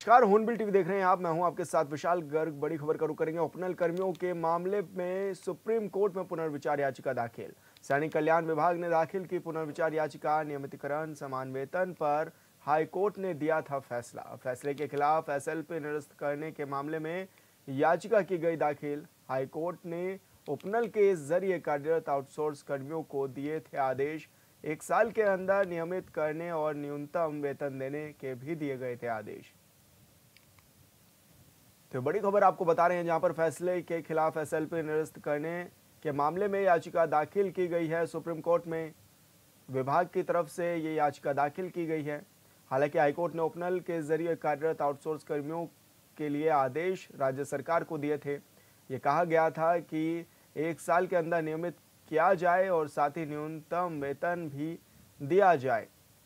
नमस्कार, hornbill TV देख रहे हैं आप। मैं हूं आपके साथ विशाल गर्ग। बड़ी खबर का रुख करेंगे। उपनल कर्मियों के मामले में सुप्रीम कोर्ट में पुनर्विचार याचिका दाखिल। सैनिक कल्याण विभाग ने दाखिल की पुनर्विचार याचिका। नियमितीकरण समान वेतन पर हाई कोर्ट ने दिया था फैसला। फैसले के खिलाफ एसएलपी निरस्त करने के मामले में याचिका की गई दाखिल। हाई कोर्ट ने उपनल के जरिए कार्यरत आउटसोर्स कर्मियों को दिए थे आदेश। 1 साल के अंदर नियमित करने और न्यूनतम वेतन देने के भी दिए गए थे आदेश। तो बड़ी खबर आपको बता रहे हैं, जहां पर फैसले के खिलाफ एसएलपी निरस्त करने के मामले में याचिका दाखिल की गई है। सुप्रीम कोर्ट में विभाग की तरफ से ये याचिका दाखिल की गई है। हालांकि हाईकोर्ट ने उपनल के जरिए कार्यरत आउटसोर्स कर्मियों के लिए आदेश राज्य सरकार को दिए थे। ये कहा गया था कि 1 साल के अंदर नियमित किया जाए और साथ ही न्यूनतम वेतन भी दिया जाए।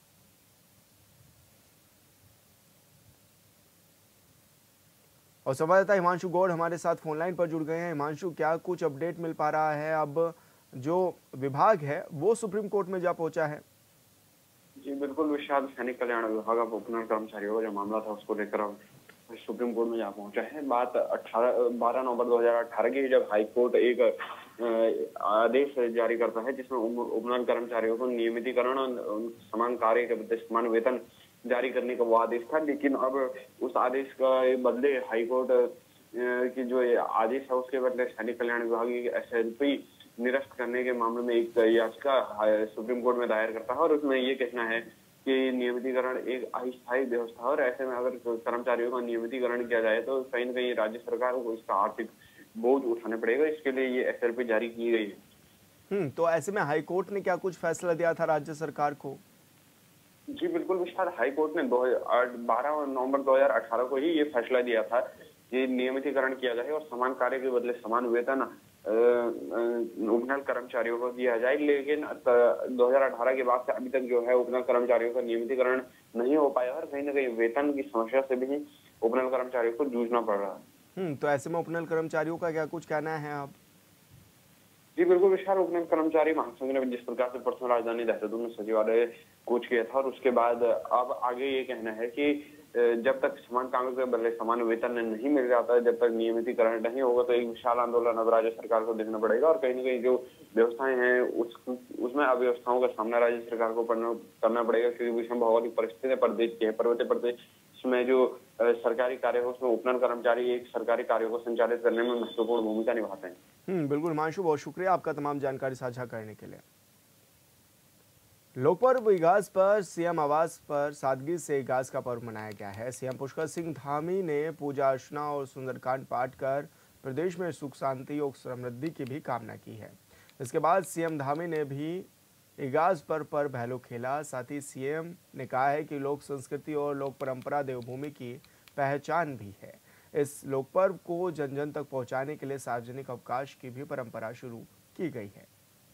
और संवाददाता हिमांशु गौड़ हमारे साथ फोनलाइन पर जुड़ गए हैं। हिमांशु, क्या कुछ अपडेट मिल पा रहा है? अब जो विभाग है वो सुप्रीम कोर्ट में जा पहुंचा है। जी बिल्कुल विशाल, सैनिक कल्याण विभाग अब उपनल कर्मचारियों का जो मामला था उसको लेकर अब सुप्रीम कोर्ट में जा पहुंचा है। बात 12 नवंबर 2018 की, जब हाई कोर्ट एक आदेश जारी करता है जिसमें उपनल कर्मचारियों को नियमितीकरण और समान कार्य के बदले समान वेतन जारी करने का वो आदेश था। लेकिन अब उस आदेश का बदले हाई कोर्ट की जो आदेश है उसके बदले सैनिक कल्याण विभाग की एसएलपी निरस्त करने के मामले में एक याचिका सुप्रीम कोर्ट में दायर करता है और उसमें ये कहना है कि नियमितीकरण एक अस्थायी व्यवस्था है और ऐसे में अगर कर्मचारियों का नियमितीकरण किया जाए तो कहीं न कहीं राज्य सरकार को इसका आर्थिक बोझ उठाना पड़ेगा। इसके लिए ये एसएलपी जारी की गई है। तो ऐसे में हाई कोर्ट ने क्या कुछ फैसला दिया था राज्य सरकार को? जी बिल्कुल विशाल, हाई कोर्ट ने 12 नवंबर 2018 को ही ये फैसला दिया था कि नियमितीकरण किया जाए और समान कार्य के बदले समान वेतन उपनल कर्मचारियों को दिया जाए। लेकिन 2018 के बाद से अभी तक जो है उपनल कर्मचारियों का नियमितीकरण नहीं हो पाया और कहीं ना कहीं वेतन की समस्या से भी उपनल कर्मचारियों को जूझना पड़ रहा है। तो ऐसे में उपनल कर्मचारियों का क्या कुछ कहना है आप? जी बिल्कुल विशाल, उपनल कर्मचारी महासंघ ने जिस प्रकार से परसों राजधानी देहरादून में सचिवालय कूच किया था और उसके बाद अब आगे ये कहना है कि जब तक समान काम के बदले समान वेतन नहीं मिल जाता है, जब तक नियमितीकरण नहीं होगा तो एक विशाल आंदोलन अब राज्य सरकार को देखना पड़ेगा और कहीं ना कहीं जो व्यवस्थाएं हैं उसमें अव्यवस्थाओं का सामना राज्य सरकार को करना पड़ेगा, क्योंकि विषम भौगोलिक परिस्थितियां प्रदेश की है। पर्वतीय प्रदेश में जो सरकारी कार्य है उसमें उपनल कर्मचारी एक सरकारी कार्यों को संचालित करने में महत्वपूर्ण भूमिका निभाते हैं। बिल्कुल हिमांशु, बहुत शुक्रिया आपका तमाम जानकारी साझा करने के लिए। लोकपर्व इगास पर सीएम आवास पर सादगी से इगास का पर्व मनाया गया है। सीएम पुष्कर सिंह धामी ने पूजा अर्चना और सुंदरकांड पाठ कर प्रदेश में सुख शांति और समृद्धि की भी कामना की है। इसके बाद सीएम धामी ने भी इगास पर भैलो खेला। साथ ही सीएम ने कहा है कि लोक संस्कृति और लोक परंपरा देवभूमि की पहचान भी है। इस लोक पर्व को जन जन तक पहुंचाने के लिए सार्वजनिक अवकाश की भी परंपरा शुरू की गई है।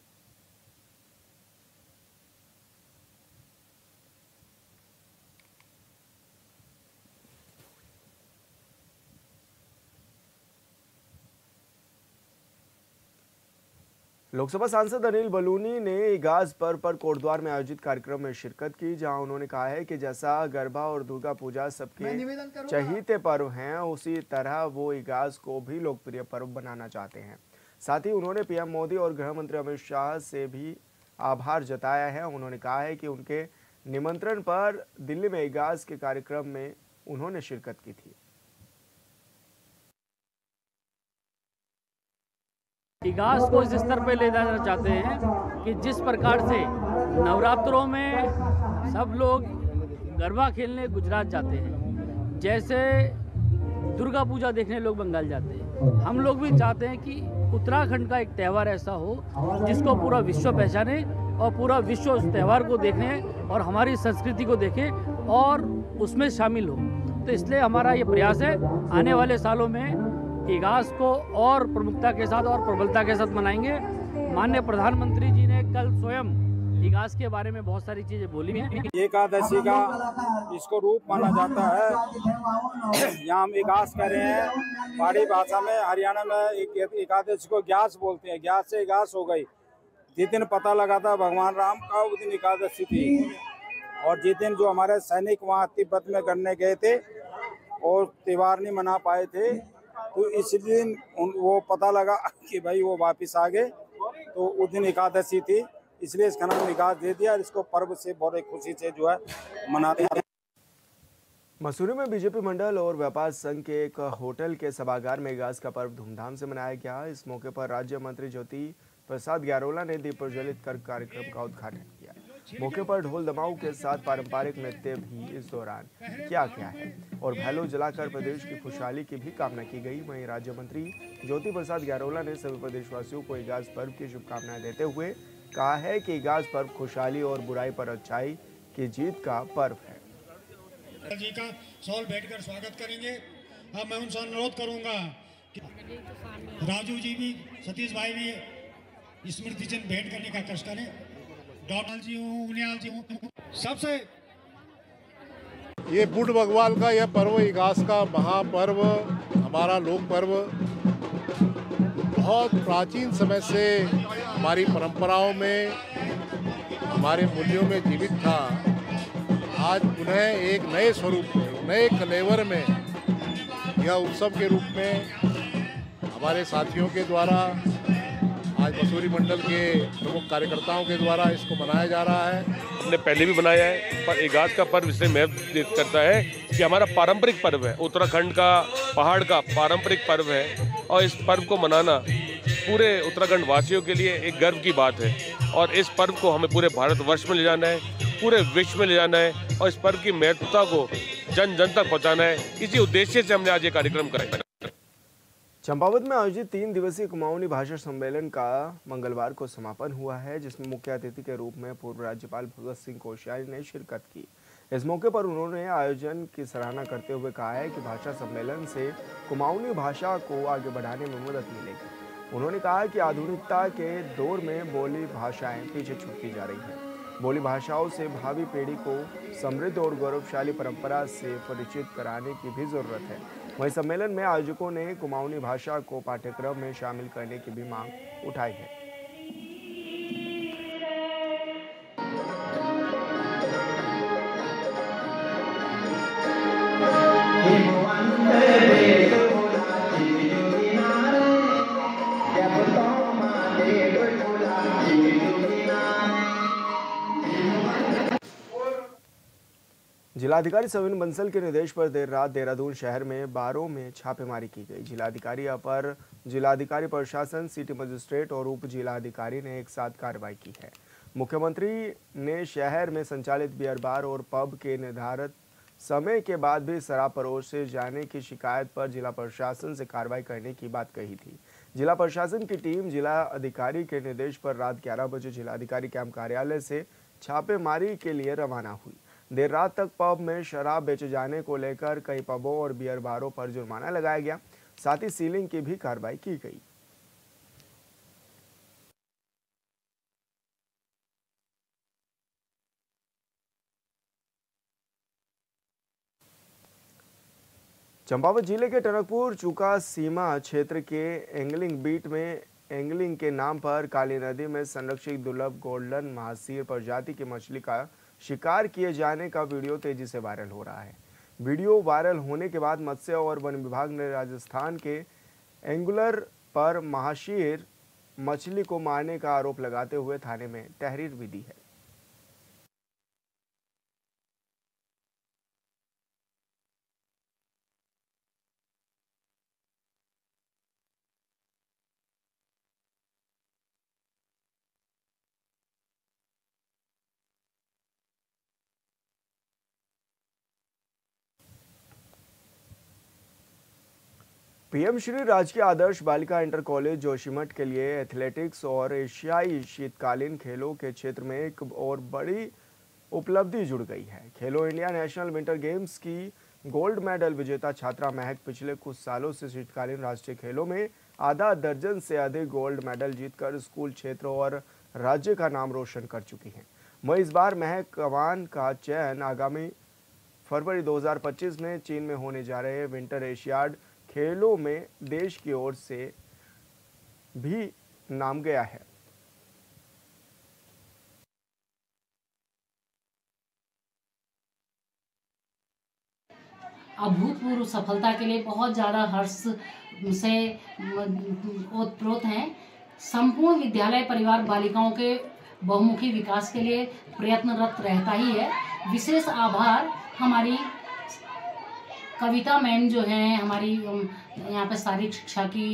लोकसभा सांसद अनिल बलूनी ने इगास पर्व पर कोटद्वार में आयोजित कार्यक्रम में शिरकत की, जहां उन्होंने कहा है कि जैसा गरबा और दुर्गा पूजा सबके चहीते पर्व हैं, उसी तरह वो इगास को भी लोकप्रिय पर्व बनाना चाहते हैं। साथ ही उन्होंने पीएम मोदी और गृह मंत्री अमित शाह से भी आभार जताया है। उन्होंने कहा है कि उनके निमंत्रण पर दिल्ली में इगास के कार्यक्रम में उन्होंने शिरकत की थी। इगास को इस स्तर पर ले जाना चाहते हैं कि जिस प्रकार से नवरात्रों में सब लोग गरबा खेलने गुजरात जाते हैं, जैसे दुर्गा पूजा देखने लोग बंगाल जाते हैं, हम लोग भी चाहते हैं कि उत्तराखंड का एक त्यौहार ऐसा हो जिसको पूरा विश्व पहचाने और पूरा विश्व उस त्यौहार को देखने और हमारी संस्कृति को देखे और उसमें शामिल हो। तो इसलिए हमारा ये प्रयास है, आने वाले सालों में इगास को और प्रमुखता के साथ और प्रबलता के साथ मनाएंगे। माननीय प्रधानमंत्री जी ने कल स्वयं इगास के बारे में बहुत सारी चीजें बोली हैं। एकादशी का इसको रूप माना जाता है। यहाँ हम इगास कर रहे हैं। पहाड़ी भाषा में हरियाणा में एकादशी को ग्यास बोलते हैं। ग्यास से इगास हो गई। जिस दिन पता लगा था भगवान राम का, उस दिन एकादशी थी। और जिस दिन जो हमारे सैनिक वहाँ तिब्बत में करने गए थे, और त्यौहार नहीं मना पाए थे, तो इस दिन वो पता लगा कि भाई वो वापस आ गए, तो उस दिन एकादशी थी, इसलिए इसका नाम एकादशी दे दिया। इसको पर्व से बहुत खुशी से जो है मनाते हैं। मसूरी में बीजेपी मंडल और व्यापार संघ के एक होटल के सभागार में इगास का पर्व धूमधाम से मनाया गया। इस मौके पर राज्य मंत्री ज्योति प्रसाद ग्यारोला ने दीप प्रज्वलित कर कार्यक्रम का उद्घाटन किया। मौके पर ढोल दमाऊ के साथ पारंपरिक नृत्य भी इस दौरान किया गया है और भैलो जलाकर प्रदेश की खुशहाली की भी कामना की गई। वहीं राज्य मंत्री ज्योति प्रसाद ग्यारोला ने सभी प्रदेशवासियों को इगास पर्व की शुभकामनाएं देते हुए कहा है कि इगास पर्व खुशहाली और बुराई पर अच्छाई की जीत का पर्व है। जी का सॉल बैठकर स्वागत करेंगे। अब मैं उनसे अनुरोध करूंगा कि राजू जी भी, सतीश भाई भी स्मृति चिन्ह भेंट करने का कष्ट करें। डॉक्टर जी हूँ, उनियाल जी हूँ, सबसे ये बुद्ध भगवान का यह पर्व, इगास का महापर्व, हमारा लोक पर्व बहुत प्राचीन समय से हमारी परंपराओं में, हमारे मूल्यों में जीवित था। आज पुनः एक नए स्वरूप में, नए कलेवर में यह उत्सव के रूप में हमारे साथियों के द्वारा, आज मसूरी मंडल के प्रमुख कार्यकर्ताओं के द्वारा इसको मनाया जा रहा है। हमने पहले भी मनाया है, पर इगास का पर्व इसलिए महत्व करता है कि हमारा पारंपरिक पर्व है, उत्तराखंड का पहाड़ का पारंपरिक पर्व है और इस पर्व को मनाना पूरे उत्तराखंड वासियों के लिए एक गर्व की बात है और इस पर्व को हमें पूरे भारतवर्ष में ले जाना है, पूरे विश्व में ले जाना है और इस पर्व की महत्वता को जन जन तक पहुँचाना है। इसी उद्देश्य से हमने आज ये कार्यक्रम कराया। चंपावत में आयोजित 3 दिवसीय कुमाऊनी भाषा सम्मेलन का मंगलवार को समापन हुआ है, जिसमें मुख्य अतिथि के रूप में पूर्व राज्यपाल भगत सिंह कोश्यारी ने शिरकत की। इस मौके पर उन्होंने आयोजन की सराहना करते हुए कहा है कि भाषा सम्मेलन से कुमाऊनी भाषा को आगे बढ़ाने में मदद मिलेगी। उन्होंने कहा कि आधुनिकता के दौर में बोली भाषाएं पीछे छूटती जा रही हैं। बोली भाषाओं से भावी पीढ़ी को समृद्ध और गौरवशाली परंपरा से परिचित कराने की भी जरूरत है। वहीं सम्मेलन में आयोजकों ने कुमाऊनी भाषा को पाठ्यक्रम में शामिल करने की भी मांग उठाई है। जिलाधिकारी सविन बंसल के निर्देश पर देर रात देहरादून शहर में बारों में छापेमारी की गई। जिलाधिकारी, अपर जिलाधिकारी प्रशासन, सिटी मजिस्ट्रेट और उप जिलाधिकारी ने एक साथ कार्रवाई की है। मुख्यमंत्री ने शहर में संचालित बियर बार और पब के निर्धारित समय के बाद भी शराब परोसे जाने की शिकायत पर जिला प्रशासन से कार्रवाई करने की बात कही थी। जिला प्रशासन की टीम जिला अधिकारी के निर्देश पर रात 11 बजे जिलाधिकारी कैंप कार्यालय से छापेमारी के लिए रवाना हुई। देर रात तक पब में शराब बेचे जाने को लेकर कई पबों और बियर बारों पर जुर्माना लगाया गया, साथ ही सीलिंग की भी कार्रवाई की गई। चंपावत जिले के टनकपुर चूका सीमा क्षेत्र के एंगलिंग बीट में एंगलिंग के नाम पर काली नदी में संरक्षित दुर्लभ गोल्डन महासीर प्रजाति की मछली का शिकार किए जाने का वीडियो तेजी से वायरल हो रहा है। वीडियो वायरल होने के बाद मत्स्य और वन विभाग ने राजस्थान के एंगुलर पर महाशीर मछली को मारने का आरोप लगाते हुए थाने में तहरीर भी दी है। पीएम श्री राजकीय आदर्श बालिका इंटर कॉलेज जोशीमठ के लिए एथलेटिक्स और एशियाई शीतकालीन खेलों के क्षेत्र में एक और बड़ी उपलब्धि जुड़ गई है। Khelo India national winter games की गोल्ड मेडल विजेता छात्रा महक पिछले कुछ सालों से शीतकालीन राष्ट्रीय खेलों में आधा दर्जन से अधिक गोल्ड मेडल जीतकर स्कूल क्षेत्र और राज्य का नाम रोशन कर चुकी हैं। वहीं इस बार महक कवान का चयन आगामी फरवरी 2025 में चीन में होने जा रहे विंटर एशियाड खेलों में देश की ओर से भी नाम गया है। अभूतपूर्व सफलता के लिए बहुत ज़्यादा हर्ष से ओतप्रोत हैं। संपूर्ण विद्यालय परिवार बालिकाओं के बहुमुखी विकास के लिए प्रयत्नरत रहता ही है। विशेष आभार हमारी कविता मैम जो हैं, हमारी यहाँ पे शारीरिक शिक्षा की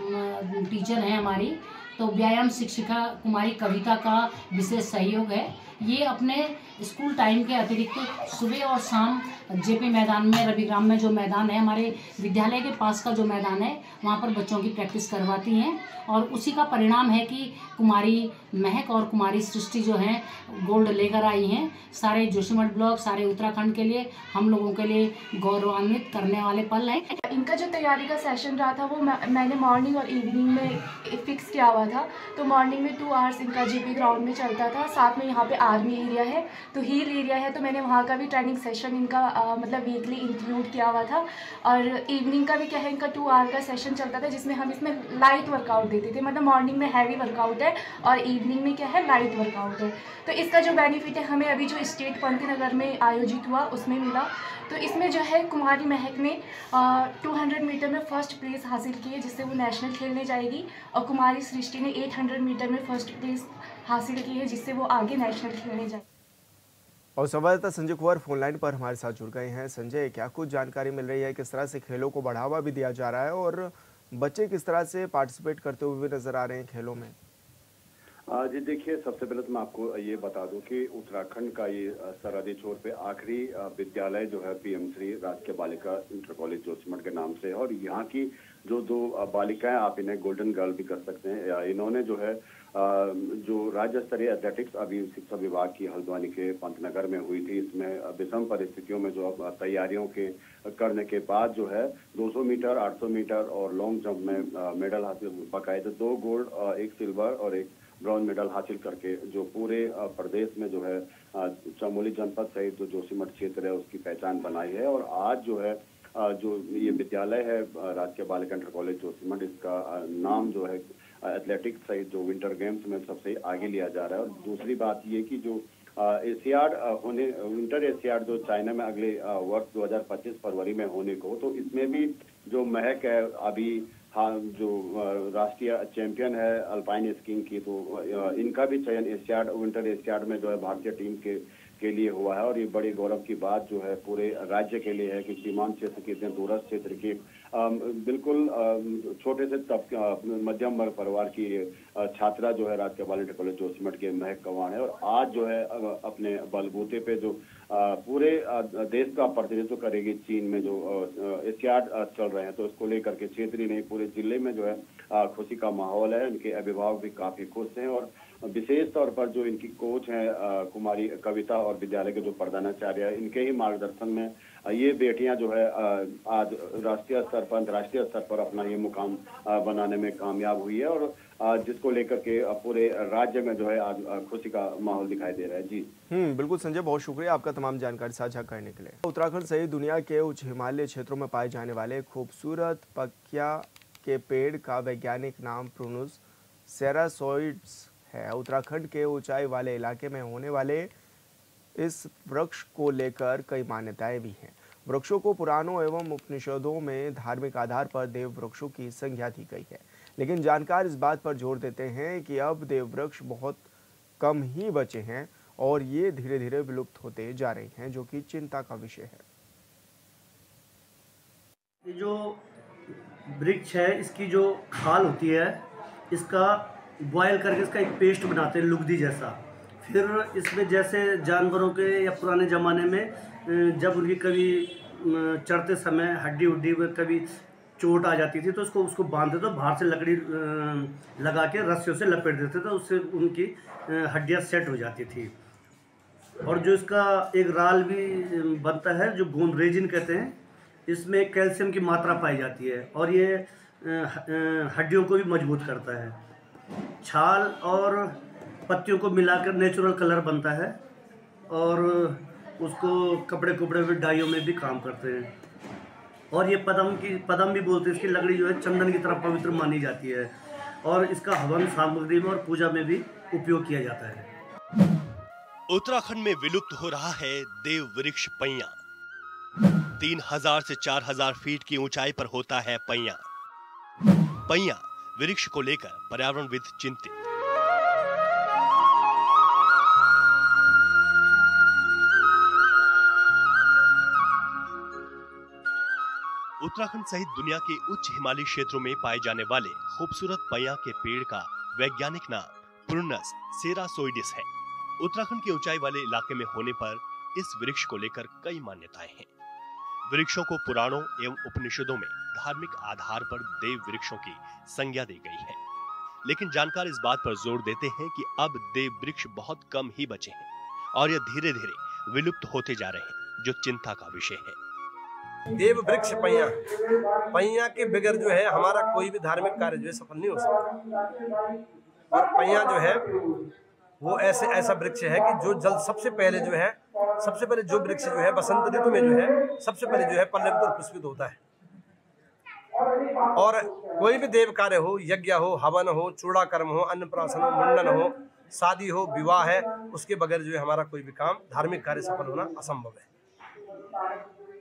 टीचर हैं हमारी, तो व्यायाम शिक्षिका कुमारी कविता का विशेष सहयोग है। ये अपने स्कूल टाइम के अतिरिक्त सुबह और शाम जेपी मैदान में, रविग्राम में जो मैदान है हमारे विद्यालय के पास का जो मैदान है, वहाँ पर बच्चों की प्रैक्टिस करवाती हैं और उसी का परिणाम है कि कुमारी महक और कुमारी सृष्टि जो हैं गोल्ड लेकर आई हैं। सारे जोशीमठ ब्लॉक, सारे उत्तराखंड के लिए, हम लोगों के लिए गौरवान्वित करने वाले पल हैं। इनका जो तैयारी का सेशन रहा था वो मैंने मॉर्निंग और इवनिंग में फिक्स किया हुआ था। तो मॉर्निंग में 2 आवर्स इनका जेपी ग्राउंड में चलता था, साथ में यहाँ पे आर्मी एरिया है तो हिल एरिया है, तो मैंने वहाँ का भी ट्रेनिंग सेशन इनका मतलब वीकली इंक्लूड किया हुआ था। और इवनिंग का भी क्या है, इनका 2 आवर का सेशन चलता था जिसमें हम इसमें लाइट वर्कआउट देते थे। मतलब मॉर्निंग में हैवी वर्कआउट है और इवनिंग में क्या है, लाइट वर्कआउट है। तो इसका जो बेनिफिट है हमें अभी जो स्टेट पंतनगर में आयोजित हुआ उसमें मिला। तो इसमें जो है कुमारी महक ने 200 मीटर में फर्स्ट प्लेस हासिल की है, जिससे वो नेशनल खेलने जाएगी, और कुमारी सृष्टि ने 800 मीटर में फर्स्ट प्लेस हासिल की है, जिससे वो आगे नेशनल खेलने जाएगी। और संवाददाता संजय कुंवर फोन लाइन पर हमारे साथ जुड़ गए हैं। संजय, क्या कुछ जानकारी मिल रही है, किस तरह से खेलों को बढ़ावा भी दिया जा रहा है और बच्चे किस तरह से पार्टिसिपेट करते हुए नजर आ रहे हैं खेलों में? जी देखिए, सबसे पहले तो मैं आपको ये बता दूं कि उत्तराखंड का ये सरहदी छोर पे आखिरी विद्यालय जो है PM श्री राजकीय बालिका इंटर कॉलेज जोशीमठ के नाम से है। और यहाँ की जो 2 बालिकाएं, आप इन्हें गोल्डन गर्ल भी कर सकते हैं, इन्होंने जो है जो राज्य स्तरीय एथलेटिक्स अभी शिक्षा विभाग की हल्द्वानी के पंतनगर में हुई थी, इसमें विषम परिस्थितियों में जो तैयारियों के करने के बाद जो है 200 मीटर, 800 मीटर और लॉन्ग जंप में मेडल हासिल, बाकायदा 2 गोल्ड, 1 सिल्वर और 1 ब्रॉन्ज मेडल हासिल करके जो पूरे प्रदेश में जो है चमोली जनपद सहित जो जोशीमठ क्षेत्र है उसकी पहचान बनाई है। और आज जो है जो ये विद्यालय है राजकीय बालिका इंटर कॉलेज जोशीमठ, इसका नाम जो है एथलेटिक्स सहित जो विंटर गेम्स में सबसे आगे लिया जा रहा है। और दूसरी बात ये कि जो एशियाड होने, विंटर एशियाड जो चाइना में अगले वर्ष 2025 फरवरी में होने को, तो इसमें भी जो महक है अभी जो राष्ट्रीय चैंपियन है अल्पाइन स्कीइंग की, तो इनका भी चयन एशियाड, विंटर एशियाड में जो है भारतीय टीम के लिए हुआ है। और ये बड़ी गौरव की बात जो है पूरे राज्य के लिए है कि सीमांत क्षेत्र के इतने दूरस्थ क्षेत्र की बिल्कुल छोटे से मध्यम वर्ग परिवार की छात्रा जो है राजकीय बालिका इंटर कॉलेज जोशीमठ के महक कवान है। और आज जो है अपने बलबूते पे जो पूरे देश का प्रतिनिधित्व करेगी चीन में जो एशियाड चल रहे हैं, तो इसको लेकर के क्षेत्रीय नहीं पूरे जिले में जो है खुशी का माहौल है। इनके अभिभावक भी काफी खुश हैं और विशेष तौर पर जो इनकी कोच हैं कुमारी कविता और विद्यालय के जो प्रधानाचार्य है, इनके ही मार्गदर्शन में ये बेटियां जो है आज राष्ट्रीय स्तर पर, अंतर्राष्ट्रीय स्तर पर अपना ये मुकाम बनाने में कामयाब हुई है। और जिसको लेकर के पूरे राज्य में जो है आज खुशी का माहौल दिखाई दे रहा है। जी बिल्कुल संजय, बहुत शुक्रिया आपका तमाम जानकारी साझा करने के लिए। उत्तराखंड सहित दुनिया के उच्च हिमालय क्षेत्रों में पाए जाने वाले खूबसूरत पकिया के पेड़ का वैज्ञानिक नाम प्रूनुस सेरासोइड्स है। उत्तराखंड के ऊंचाई वाले इलाके में होने वाले इस वृक्ष को लेकर कई मान्यताएं भी हैं। वृक्षों को पुराणों एवं उपनिषदों में धार्मिक आधार पर देव वृक्षों की संज्ञा दी गई है, लेकिन जानकार इस बात पर जोर देते हैं कि अब देव वृक्ष बहुत कम ही बचे हैं और ये धीरे धीरे विलुप्त होते जा रहे हैं, जो कि चिंता का विषय है। ये जो वृक्ष है, इसकी जो खाल होती है, इसका बॉयल करके इसका एक पेस्ट बनाते हैं लुगदी जैसा। फिर इसमें जैसे जानवरों के या पुराने ज़माने में जब उनकी कभी चढ़ते समय हड्डी उड्डी में कभी चोट आ जाती थी तो उसको बांधते तो बाहर से लकड़ी लगा के रस्सियों से लपेट देते थे, उससे उनकी हड्डियाँ सेट हो जाती थी। और जो इसका एक राल भी बनता है जो गोंद रेजिन कहते हैं, इसमें कैल्शियम की मात्रा पाई जाती है और ये हड्डियों को भी मजबूत करता है। छाल और पत्तियों को मिलाकर नेचुरल कलर बनता है और उसको कपड़े में डाइयों में भी काम करते हैं। और ये पदम भी बोलते हैं, इसकी लकड़ी जो है चंदन की तरह पवित्र मानी जाती है और इसका हवन सामग्री में और पूजा में भी उपयोग किया जाता है। उत्तराखंड में विलुप्त हो रहा है देव वृक्ष पैया। 3000 से 4000 फीट की ऊंचाई पर होता है पैया। पैया वृक्ष को लेकर पर्यावरणविद चिंतित। उत्तराखंड सहित दुनिया के उच्च हिमालयी क्षेत्रों में पाए जाने वाले खूबसूरत पैया के पेड़ का वैज्ञानिक नाम प्रूनस सेरासोइडिस है। उत्तराखंड के ऊंचाई वाले इलाके में होने पर इस वृक्ष को लेकर कई मान्यताएं हैं। वृक्षों को पुराणों एवं उपनिषदों में धार्मिक आधार पर देव वृक्षों की संज्ञा दी गई है, लेकिन जानकार इस बात पर जोर देते हैं कि अब देव वृक्ष बहुत कम ही बचे हैं और यह धीरे धीरे विलुप्त होते जा रहे हैं, जो चिंता का विषय है। देव वृक्ष पैया, पैया के बगैर जो है हमारा कोई भी धार्मिक कार्य जो है सफल नहीं हो सकता। और पैया जो है वो ऐसा वृक्ष है कि जो जल सबसे पहले जो वृक्ष जो है बसंत ऋतु में जो है सबसे पहले जो है पल्लवित और पुष्पित होता है। और कोई भी देव कार्य हो, यज्ञ हो, हवन हो, चूड़ाकर्म हो, अन्नप्राशन हो, मुंडन हो, शादी हो, विवाह है, उसके बगैर जो है हमारा कोई भी काम धार्मिक कार्य सफल होना असंभव है।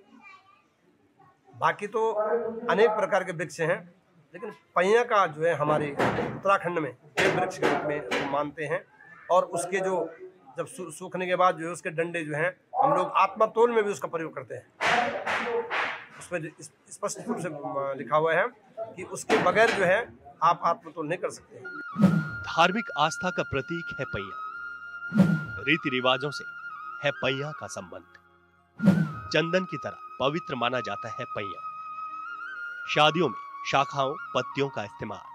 बाकी तो अनेक प्रकार के वृक्ष हैं, लेकिन पैया का जो है हमारे उत्तराखंड में देव वृक्ष के रूप में मानते हैं। और उसके जो जब सूखने के बाद जो है उसके डंडे जो हैं हम लोग आत्मतोल में भी उसका प्रयोग करते हैं। उसमें स्पष्ट रूप से लिखा हुआ है कि उसके बगैर जो है आप आत्मतोल नहीं कर सकते। धार्मिक आस्था का प्रतीक है पैया। रीति रिवाजों से है पैया का संबंध। चंदन की तरह पवित्र माना जाता है पैया। शादियों में शाखाओं, पत्तियों का इस्तेमाल।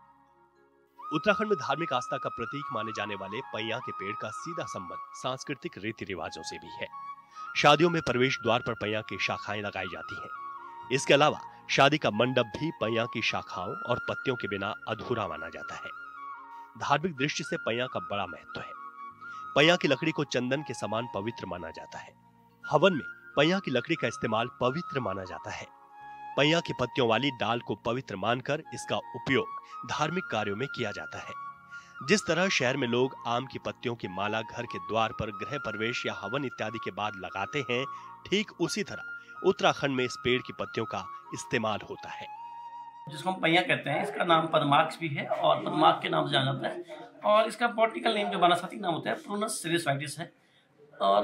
उत्तराखंड में धार्मिक आस्था का प्रतीक माने जाने वाले पैया के पेड़ का सीधा संबंध सांस्कृतिक रीति रिवाजों से भी है। शादियों में प्रवेश द्वार पर पैया की शाखाएं लगाई जाती हैं। इसके अलावा शादी का मंडप भी पैया की शाखाओं और पत्तियों के बिना अधूरा माना जाता है। धार्मिक दृष्टि से पैया का बड़ा महत्व है। पैया की लकड़ी को चंदन के समान पवित्र माना जाता है। हवन में पैया की लकड़ी का इस्तेमाल पवित्र माना जाता है। पैया की पत्तियों वाली डाल को पवित्र मानकर इसका उपयोग धार्मिक कार्यों में किया जाता है। जिस तरह शहर में लोग आम की पत्तियों की माला घर के द्वार पर गृह प्रवेश या हवन इत्यादि के बाद लगाते हैं, ठीक उसी तरह उत्तराखंड में इस पेड़ की पत्तियों का इस्तेमाल होता है। जिसको हम पैया कहते हैं, इसका नाम पद्माक्ष भी है और पद्माक्ष के नाम से जाना जाता है। और इसका बॉटनिकल नेम जो वनस्पतिक नाम होता है प्रूनस सेरासोइडिस है। और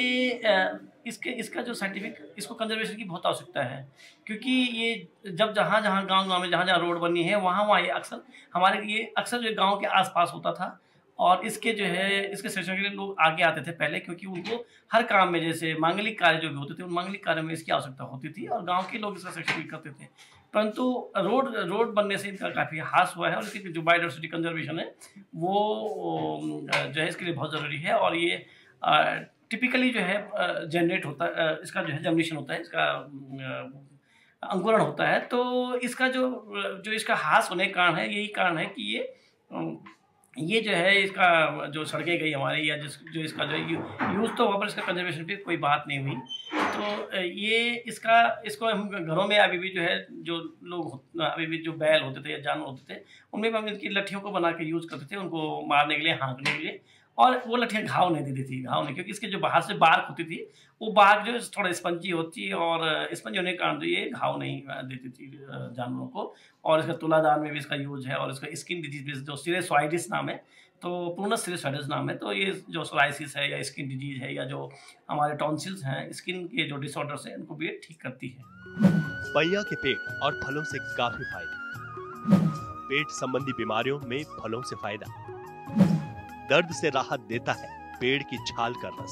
ये इसका जो साइंटिफिक इसको कंजर्वेशन की बहुत आवश्यकता है, क्योंकि ये जब जहाँ गांव में जहाँ रोड बनी है वहाँ ये अक्सर जो गांव के आसपास होता था। और इसके जो है इसके संरक्षण के लिए लोग आगे आते थे पहले, क्योंकि उनको हर काम में जैसे मांगलिक कार्य जो भी होते थे उन मांगलिक कार्य में इसकी आवश्यकता होती थी और गाँव के लोग इसका संरक्षण भी करते थे। परंतु रोड बनने से इनका काफ़ी ह्रास हुआ है और इसकी जो बायोडायवर्सिटी कंजर्वेशन है वो जो है इसके लिए बहुत ज़रूरी है। और ये टिपिकली जो है जनरेट होता है, इसका जो है जर्मिनेशन होता है, इसका अंकुरण होता है। तो इसका जो इसका ह्रास होने का कारण है, यही कारण है कि ये जो है इसका जो सड़कें गई हमारी या जो इसका जो यूज़ तो वहाँ पर इसका कंजर्वेशन पे कोई बात नहीं हुई। तो ये इसको हम घरों में अभी भी जो है जो लोग अभी भी जो बैल होते थे या जानवर होते थे उनमें हम इनकी लट्ठियों को बना के यूज़ करते थे, उनको मारने के लिए, हाँकने के लिए। और वो लट्ठियाँ घाव नहीं देती थी, क्योंकि इसके जो बाहर से बार्क होती थी वो बार्क जो थोड़ा स्पंजी होती और स्पंजी होने के कारण जो ये घाव नहीं देती थी जानवरों को। और इसका तुलादान में भी इसका यूज है। और इसका स्किन डिजीज जो सेरासोइडिस नाम है, तो प्रूनस सेरासोइडिस नाम है, तो ये जो सोराइसिस है या स्किन डिजीज है या जो हमारे टॉन्सिल्स हैं, स्किन के जो डिसऑर्डर्स हैं, इनको भी ठीक करती है। पैया के पेड़ और फलों से काफी फायदे। पेट संबंधी बीमारियों में फलों से फायदा। दर्द से राहत देता है पेड़ की छाल का रस।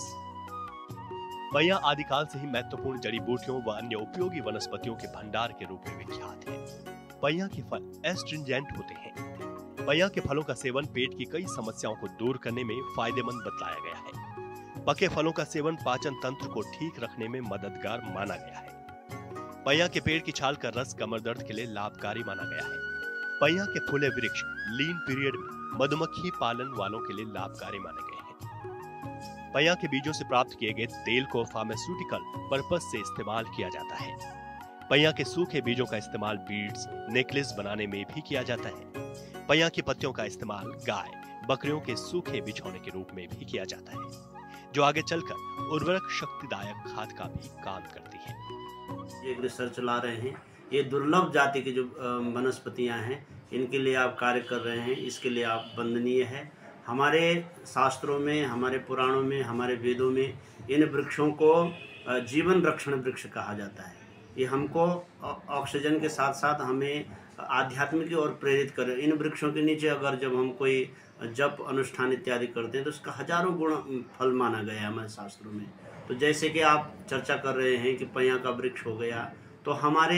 पैया आदिकाल से ही महत्वपूर्ण जड़ी बूटियों व अन्य उपयोगी वनस्पतियों के भंडार के रूप में विख्यात है। पैया के फल एस्ट्रिंजेंट होते हैं। पैया के फलों का सेवन पेट की कई समस्याओं को दूर करने में फायदेमंद बतलाया गया है। पके फलों का सेवन पाचन तंत्र को ठीक रखने में मददगार माना गया है। पैया के पेड़ की छाल का रस कमर दर्द के लिए लाभकारी माना गया है। पैया के फूले वृक्ष लीन पीरियड में मधुमक्खी पालन वालों के लिए लाभकारी माने गए हैं। पैया के बीजों से प्राप्त किए गए तेल को फार्मास्यूटिकल पर्पस से इस्तेमाल किया जाता है। पैया के सूखे बीजों का इस्तेमाल बीड्स, नेकलेस बनाने में भी किया जाता है। पैया की पत्तियों का इस्तेमाल गाय, बकरियों के सूखे बिछौने के रूप में भी किया जाता है। जो आगे चलकर उर्वरक शक्तिदायक खाद का भी काम करती है। एक रिसर्च चला रहे हैं, ये दुर्लभ जाति की जो वनस्पतियां हैं इनके लिए आप कार्य कर रहे हैं, इसके लिए आप वंदनीय है। हमारे शास्त्रों में, हमारे पुराणों में, हमारे वेदों में इन वृक्षों को जीवन रक्षण वृक्ष कहा जाता है। ये हमको ऑक्सीजन के साथ साथ हमें आध्यात्म की ओर प्रेरित करें। इन वृक्षों के नीचे अगर जब हम कोई जप अनुष्ठान इत्यादि करते हैं तो उसका हजारों गुण फल माना गया है हमारे शास्त्रों में। तो जैसे कि आप चर्चा कर रहे हैं कि पैया का वृक्ष हो गया, तो हमारे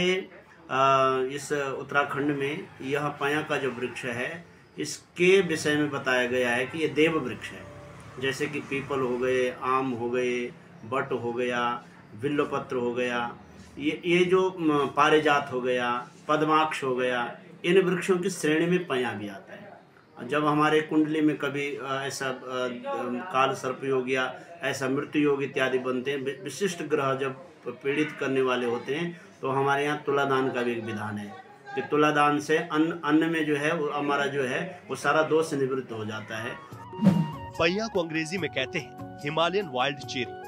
इस उत्तराखंड में यह पैया का जो वृक्ष है इसके विषय में बताया गया है कि ये देव वृक्ष है। जैसे कि पीपल हो गए, आम हो गए, बट हो गया, बिल्वपत्र हो गया, ये जो पारिजात हो गया, पद्माक्ष हो गया, इन वृक्षों की श्रेणी में पैया भी आता है। जब हमारे कुंडली में कभी ऐसा काल सर्प योग या ऐसा मृत्यु योग इत्यादि बनते हैं, विशिष्ट ग्रह जब पीड़ित करने वाले होते हैं, तो हमारे यहाँ तुलादान का भी एक विधान है कि तुलादान से अन्न में जो है हमारा जो है वो सारा दोष निवृत्त हो जाता है। पैया को अंग्रेजी में कहते हैं हिमालयन वाइल्ड चेरी।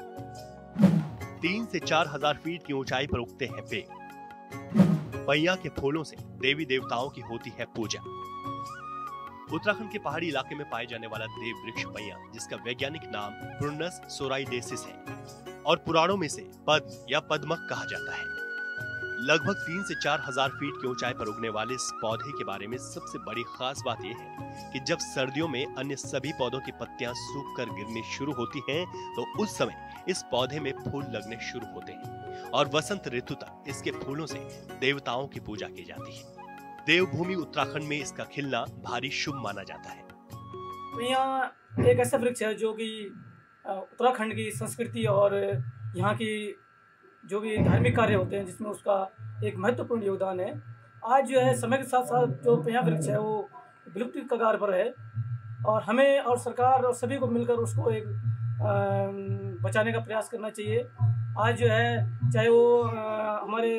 3 से 4 हजार फीट की ऊंचाई पर उगते हैं पेड़। पैया के फूलों से देवी देवताओं की होती है पूजा। उत्तराखंड के पहाड़ी इलाके में पाए जाने वाला देव वृक्ष पैया, जिसका वैज्ञानिक नाम प्रुनस सोराइडेसिस है और पुराणों में से पद्म या पद्मक कहा जाता है। लगभग 3 से 4 हजार फीट की ऊंचाई पर उगने वाले इस पौधे के बारे में सबसे बड़ी खास बात यह है कि जब सर्दियों में अन्य सभी पौधों की पत्तियां सूखकर गिरनी शुरू होती हैं, तो उस समय इस पौधे में फूल लगने शुरू होते हैं और वसंत ऋतु तक इसके फूलों से देवताओं की पूजा की जाती है। देवभूमि उत्तराखंड में इसका खिलना भारी शुभ माना जाता है। पैया एक ऐसा वृक्ष है जो कि उत्तराखंड की संस्कृति और यहाँ की जो भी धार्मिक कार्य होते हैं जिसमें उसका एक महत्वपूर्ण योगदान है। आज जो है समय के साथ साथ जो पैया वृक्ष है वो विलुप्ति कगार पर है और हमें और सरकार और सभी को मिलकर उसको एक बचाने का प्रयास करना चाहिए। आज जो है चाहे वो हमारे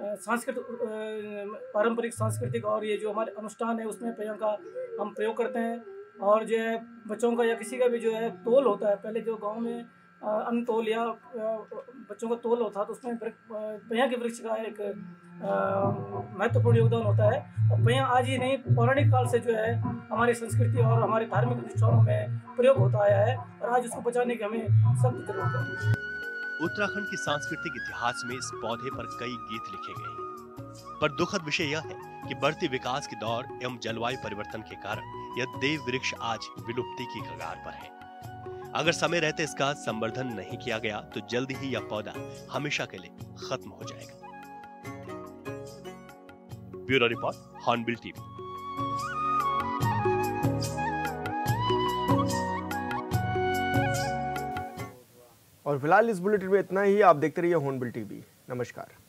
पारंपरिक सांस्कृतिक और ये जो हमारे अनुष्ठान है उसमें पैया का हम प्रयोग करते हैं। और जो है बच्चों का या किसी का भी जो है तोल होता है, पहले जो गांव में अन्न तोल या बच्चों का तोल होता है तो उसमें पैया के वृक्ष का एक महत्वपूर्ण योगदान होता है। और पैया आज ही नहीं, पौराणिक काल से जो है हमारी संस्कृति और हमारे धार्मिक अनुष्ठानों में प्रयोग होता आया है और आज उसको बचाने की हमें सख्त जरूरत है। उत्तराखंड के सांस्कृतिक इतिहास में इस पौधे पर कई गीत लिखे गए हैं, पर दुखद विषय यह है कि बढ़ते विकास के दौर एवं जलवायु परिवर्तन के कारण यह देव वृक्ष आज विलुप्ति की कगार पर है। अगर समय रहते इसका संवर्धन नहीं किया गया तो जल्द ही यह पौधा हमेशा के लिए खत्म हो जाएगा। Bureau report, Hornbill TV. और फिलहाल इस बुलेटिन में इतना ही। आप देखते रहिए हॉर्नबिल टीवी। नमस्कार।